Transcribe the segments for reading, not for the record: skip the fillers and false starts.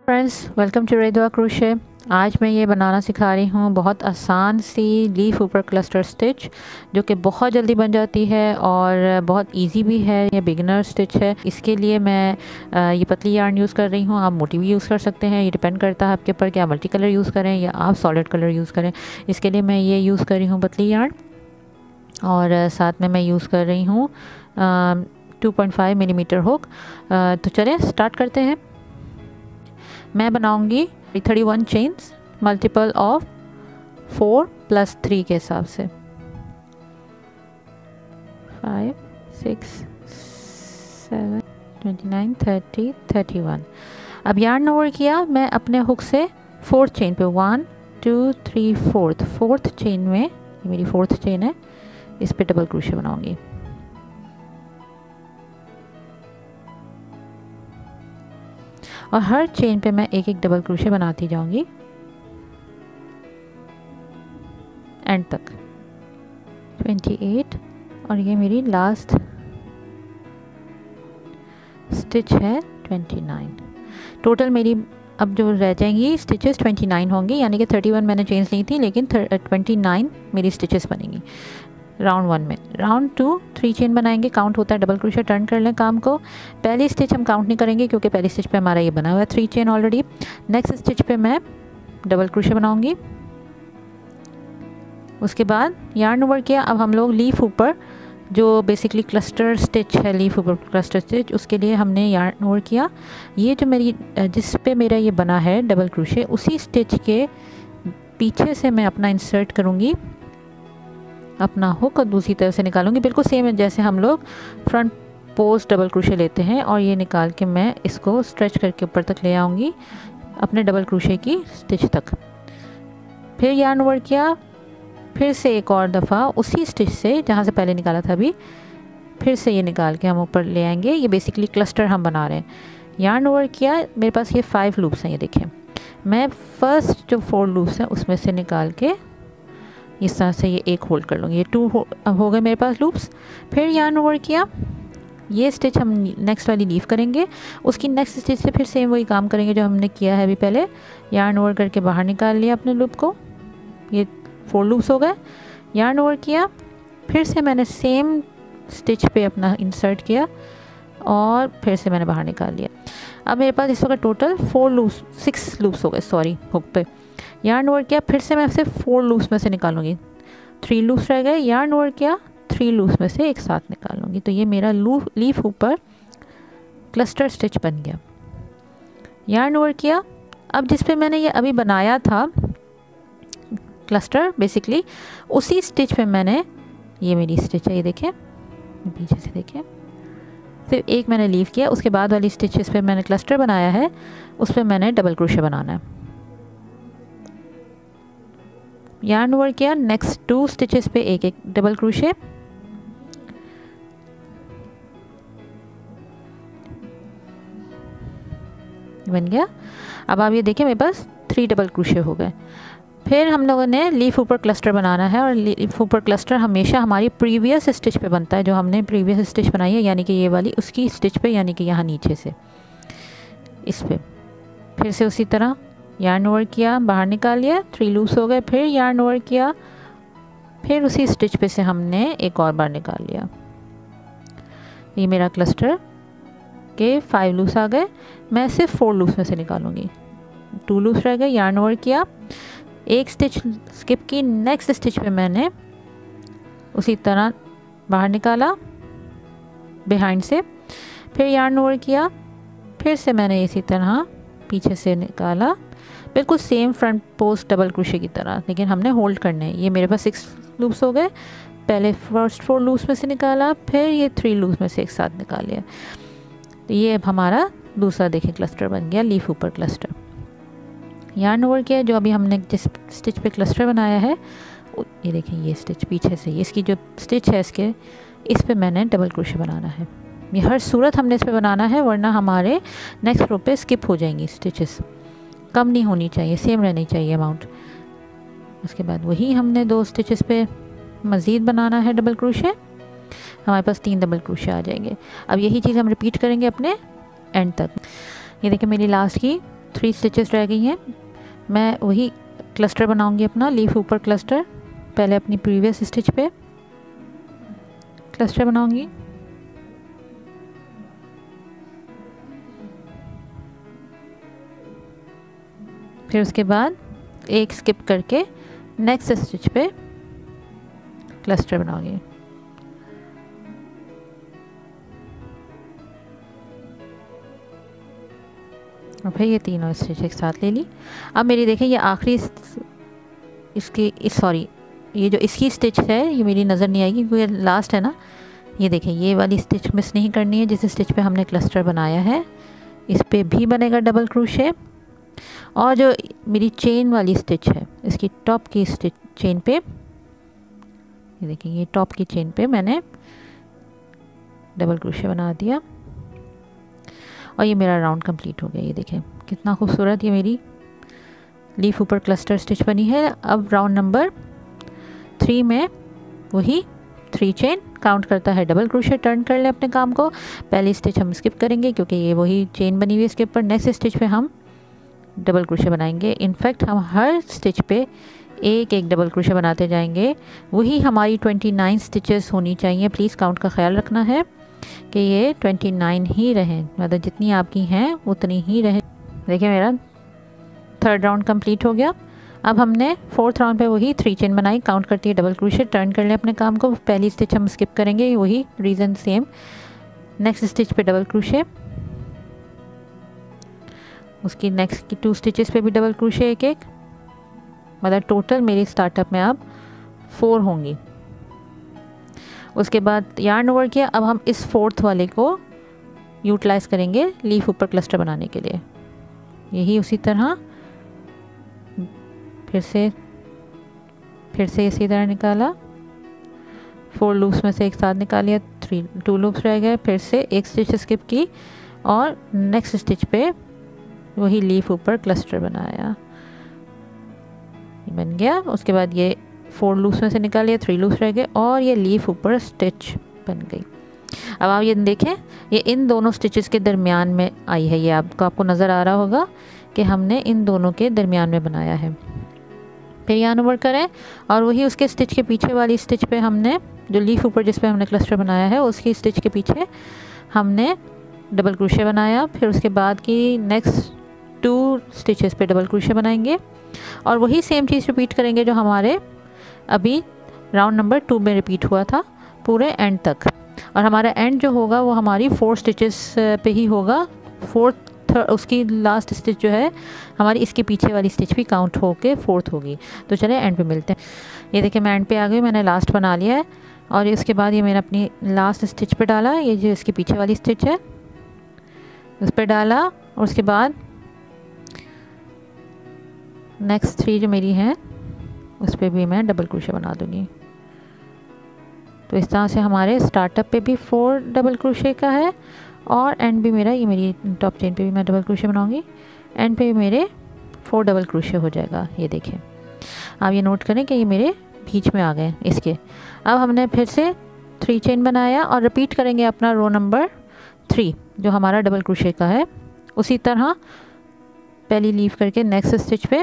Friends, welcome to रेदवा crochet. आज मैं ये बनाना सिखा रही हूँ बहुत आसान सी लीफ ऊपर क्लस्टर स्टिच, जो कि बहुत जल्दी बन जाती है और बहुत इजी भी है। ये बिगिनर स्टिच है। इसके लिए मैं ये पतली यार्न यूज़ कर रही हूँ। आप मोटी भी यूज़ कर सकते हैं, ये डिपेंड करता है आपके ऊपर कि आप मल्टी कलर यूज़ करें या आप सॉलिड कलर यूज़ करें। इसके लिए मैं ये यूज़ कर रही हूँ पतली यार्न, और साथ में मैं यूज़ कर रही हूँ 2.5 मिलीमीटर हुक। तो चलें स्टार्ट करते हैं। मैं बनाऊंगी 31 चेन्स मल्टीपल ऑफ 4 + 3 के हिसाब से 5, 6, 7, 29, 30, 31। अब यार्न ओवर किया मैं अपने हुक से 4th चेन पे 1, 2, 3, 4th चेन में, ये मेरी 4th चेन है, इस पे डबल क्रोशे बनाऊंगी। और हर चेन पे मैं एक एक डबल क्रोशे बनाती जाऊंगी एंड तक। 28 और ये मेरी लास्ट स्टिच है 29। टोटल मेरी अब जो रह जाएंगी स्टिचेस 29 होंगी, यानी कि 31 मैंने चेन्स ली थी, लेकिन 29 मेरी स्टिचेस बनेंगी। राउंड 1 में राउंड 2 3 चेन बनाएंगे, काउंट होता है डबल क्रोशे। टर्न कर लें काम को। पहली स्टिच हम काउंट नहीं करेंगे क्योंकि पहली स्टिच पे हमारा ये बना हुआ है 3 चेन ऑलरेडी। नेक्स्ट स्टिच पे मैं डबल क्रोशे बनाऊंगी। उसके बाद यार्न ओवर किया। अब हम लोग लीफ ऊपर, जो बेसिकली क्लस्टर स्टिच है, लीफ ऊपर क्लस्टर स्टिच, उसके लिए हमने यार्न ओवर किया। ये जो मेरी जिस पे मेरा ये बना है डबल क्रोशे, उसी स्टिच के पीछे से मैं अपना इंसर्ट करूँगी अपना हुक और दूसरी तरफ से निकालूंगी। बिल्कुल सेम जैसे हम लोग फ्रंट पोस्ट डबल क्रोशे लेते हैं, और ये निकाल के मैं इसको स्ट्रेच करके ऊपर तक ले आऊँगी अपने डबल क्रोशे की स्टिच तक। फिर यार्न ओवर किया, फिर से एक और दफ़ा उसी स्टिच से जहाँ से पहले निकाला था अभी, फिर से ये निकाल के हम ऊपर ले आएंगे। ये बेसिकली क्लस्टर हम बना रहे हैं। यार्न ओवर किया, मेरे पास ये 5 लूप्स हैं, ये देखें। मैं फर्स्ट जो 4 लूप्स हैं उसमें से निकाल के इस तरह से ये एक होल्ड कर लूँगी। ये 2 हो गए मेरे पास लूप्स। फिर यार्न ओवर किया, ये स्टिच हम नेक्स्ट वाली लीव करेंगे, उसकी नेक्स्ट स्टिच से फिर सेम वही काम करेंगे जो हमने किया है अभी पहले। यार्न ओवर करके बाहर निकाल लिया अपने लूप को, ये 4 लूप्स हो गए। यार्न ओवर किया, फिर से मैंने सेम स्टिच पे अपना इंसर्ट किया और फिर से मैंने बाहर निकाल लिया। अब मेरे पास इस वक्त टोटल 6 लूप्स हो गए, सॉरी, हुक पे। यार्न ओवर किया, फिर से मैं सिर्फ 4 लूप्स में से निकालूंगी। 3 लूप्स रह गए। यार्न ओवर किया, 3 लूप्स में से एक साथ निकालूंगी। तो ये मेरा लीफ ऊपर क्लस्टर स्टिच बन गया। यार्न ओवर किया, अब जिस पे मैंने ये अभी बनाया था क्लस्टर, बेसिकली उसी स्टिच पे मैंने, ये मेरी स्टिच है, ये देखें, पीछे से देखें, सिर्फ एक मैंने लीव किया। उसके बाद वाली स्टिचेस पे मैंने क्लस्टर बनाया है, उस पर मैंने डबल क्रोशे बनाना है। यार्न ओवर किया, नेक्स्ट 2 स्टिचेस पे एक एक डबल क्रोशे। बन गया। अब आप ये देखिए मेरे पास 3 डबल क्रोशे हो गए। फिर हम लोगों ने लीफ ऊपर क्लस्टर बनाना है, और लीफ ऊपर क्लस्टर हमेशा हमारी प्रीवियस स्टिच पे बनता है, जो हमने प्रीवियस स्टिच बनाई है, यानी कि ये वाली उसकी स्टिच पे, यानी कि यहाँ नीचे से इस पे। फिर से उसी तरह यार्न ओवर किया, बाहर निकाल लिया, 3 लूप्स हो गए। फिर यार्न ओवर किया, फिर उसी स्टिच पे से हमने एक और बार निकाल लिया। ये मेरा क्लस्टर के 5 लूप्स आ गए। मैं सिर्फ 4 लूप्स में से निकालूंगी। 2 लूप्स रह गए। यार्न ओवर किया, एक स्टिच स्किप की, नेक्स्ट स्टिच पे मैंने उसी तरह बाहर निकाला बिहाइंड से। फिर यार्न ओवर किया, फिर से मैंने इसी तरह पीछे से निकाला, बिल्कुल same front post double crochet की तरह, लेकिन हमने होल्ड करने हैं। ये मेरे पास 6 लूप्स हो गए। पहले फर्स्ट 4 लूप्स में से निकाला, फिर ये 3 लूप्स में से एक साथ निकाल लिया। तो ये अब हमारा दूसरा देखें क्लस्टर बन गया, लीफ ऊपर क्लस्टर। यार्न ओवर किया, जो अभी हमने जिस स्टिच पे क्लस्टर बनाया है, ये देखें, ये स्टिच पीछे से, इसकी जो स्टिच है इसके, इस पे मैंने डबल क्रोशे बनाना है। ये हर सूरत हमने इस पे बनाना है, वरना हमारे नेक्स्ट रो पे स्किप हो जाएंगी स्टिचेस। कम नहीं होनी चाहिए, सेम रहनी चाहिए अमाउंट। उसके बाद वही हमने 2 स्टिचेस पे मज़ीद बनाना है डबल क्रोशे। हमारे पास 3 डबल क्रोशे आ जाएंगे। अब यही चीज़ हम रिपीट करेंगे अपने एंड तक। ये देखिए मेरी लास्ट की 3 स्टिचेस रह गई हैं। मैं वही क्लस्टर बनाऊंगी अपना, लीफ ऊपर क्लस्टर। पहले अपनी प्रीवियस स्टिच पे क्लस्टर बनाऊंगी, फिर उसके बाद एक स्किप करके नेक्स्ट स्टिच पे क्लस्टर बनाऊंगी। और फिर ये तीनों स्टिच एक साथ ले ली। अब मेरी देखें ये आखिरी ये जो इसकी स्टिच है ये मेरी नज़र नहीं आएगी क्योंकि ये लास्ट है ना। ये देखें ये वाली स्टिच मिस नहीं करनी है जिस स्टिच पे हमने क्लस्टर बनाया है, इस पे भी बनेगा डबल क्रोशे। और जो मेरी चेन वाली स्टिच है इसकी टॉप की स्टिच चेन पे, ये देखें ये टॉप की चेन पे मैंने डबल क्रोशे बना दिया और ये मेरा राउंड कंप्लीट हो गया। ये देखें कितना खूबसूरत ये मेरी लीफ ऊपर क्लस्टर स्टिच बनी है। अब राउंड नंबर 3 में वही 3 चेन काउंट करता है डबल क्रोशे। टर्न कर ले अपने काम को, पहली स्टिच हम स्किप करेंगे क्योंकि ये वही चेन बनी हुई है इसके ऊपर। नेक्स्ट स्टिच पे हम डबल क्रोशे बनाएंगे। इनफैक्ट हम हर स्टिच पे एक एक डबल क्रोशे बनाते जाएंगे। वही हमारी 29 स्टिचेस होनी चाहिए। प्लीज़ काउंट का ख्याल रखना है कि ये 29 ही रहें, मतलब जितनी आपकी हैं उतनी ही रहे। देखिए मेरा 3rd राउंड कंप्लीट हो गया। अब हमने 4th राउंड पे वही 3 चेन बनाई, काउंट करती है डबल क्रोशे। टर्न कर ले अपने काम को, पहली स्टिच हम स्किप करेंगे, वही रीज़न सेम। नेक्स्ट स्टिच पे डबल क्रोशे, उसकी नेक्स्ट की 2 स्टिचेस पे भी डबल क्रोशे एक एक, मतलब टोटल मेरी स्टार्टअप में अब 4 होंगी। उसके बाद यार्न ओवर किया। अब हम इस 4th वाले को यूटिलाइज़ करेंगे लीफ ऊपर क्लस्टर बनाने के लिए। यही उसी तरह फिर से इसी तरह निकाला, 4 लूप्स में से एक साथ निकालिया, 2 लूप्स रह गए, फिर से एक स्टिच स्किप की और नेक्स्ट स्टिच पे वही लीफ ऊपर क्लस्टर बनाया, बन गया। उसके बाद ये 4 लूप्स में से निकालिए, 3 लूप्स रह गए और ये लीफ ऊपर स्टिच बन गई। अब आप ये देखें ये इन दोनों स्टिचेस के दरमियान में आई है। ये आपको नज़र आ रहा होगा कि हमने इन दोनों के दरमियान में बनाया है। फिर यार्न ओवर करें और वही उसके स्टिच के पीछे वाली स्टिच पे हमने जो लीफ ऊपर जिस पे हमने क्लस्टर बनाया है उसकी स्टिच के पीछे हमने डबल क्रोशे बनाया। फिर उसके बाद की नेक्स्ट 2 स्टिचेस पे डबल क्रोशे बनाएंगे और वही सेम चीज़ रिपीट करेंगे जो हमारे अभी राउंड नंबर 2 में रिपीट हुआ था पूरे एंड तक। और हमारा एंड जो होगा वो हमारी 4 स्टिचेस पे ही होगा। 4th उसकी लास्ट स्टिच जो है हमारी इसके पीछे वाली स्टिच भी काउंट होके 4th होगी। तो चले एंड पे मिलते हैं। ये देखिए मैं एंड पे आ गई, मैंने लास्ट बना लिया है और उसके बाद ये मैंने अपनी लास्ट स्टिच पे डाला, ये जो इसके पीछे वाली स्टिच है उस पर डाला और उसके बाद नेक्स्ट 3 जो मेरी हैं उस पर भी मैं डबल क्रोशे बना दूँगी। तो इस तरह से हमारे स्टार्टअप पे भी 4 डबल क्रोशे का है और एंड भी मेरा, ये मेरी टॉप चेन पे भी मैं डबल क्रोशे बनाऊंगी, एंड पे भी मेरे 4 डबल क्रोशे हो जाएगा। ये देखें आप ये नोट करें कि ये मेरे बीच में आ गए इसके। अब हमने फिर से 3 चेन बनाया और रिपीट करेंगे अपना रो नंबर 3 जो हमारा डबल क्रोशे का है। उसी तरह पहली लीव करके नेक्स्ट स्टिच पे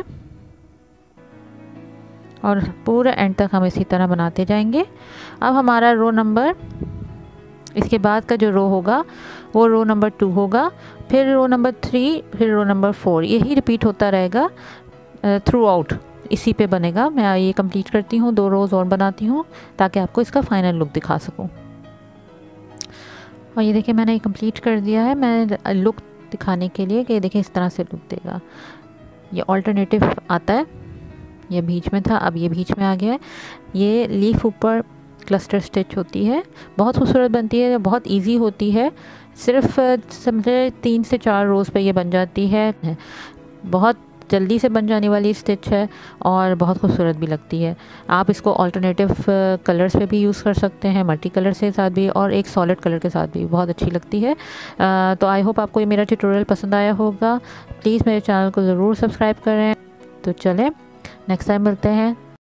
और पूरा एंड तक हम इसी तरह बनाते जाएंगे। अब हमारा रो नंबर, इसके बाद का जो रो होगा वो रो नंबर 2 होगा, फिर रो नंबर 3, फिर रो नंबर 4, यही रिपीट होता रहेगा थ्रू आउट, इसी पे बनेगा। मैं ये कंप्लीट करती हूँ, 2 रोज़ और बनाती हूँ ताकि आपको इसका फाइनल लुक दिखा सकूँ। और ये देखिए मैंने ये कंप्लीट कर दिया है। मैं लुक दिखाने के लिए कि देखिए इस तरह से लुक देगा। ये ऑल्टरनेटिव आता है, ये बीच में था अब ये बीच में आ गया है। ये लीफ ऊपर क्लस्टर स्टिच होती है, बहुत खूबसूरत बनती है, बहुत इजी होती है। सिर्फ समझे 3 से 4 रोज़ पे ये बन जाती है। बहुत जल्दी से बन जाने वाली स्टिच है और बहुत खूबसूरत भी लगती है। आप इसको ऑल्टरनेटिव कलर्स पे भी यूज़ कर सकते हैं, मल्टी कलर के साथ भी और एक सॉलिड कलर के साथ भी बहुत अच्छी लगती है। तो आई होप आपको ये मेरा ट्यूटोरियल पसंद आया होगा। प्लीज़ मेरे चैनल को ज़रूर सब्सक्राइब करें। तो चलें नेक्स्ट टाइम मिलते हैं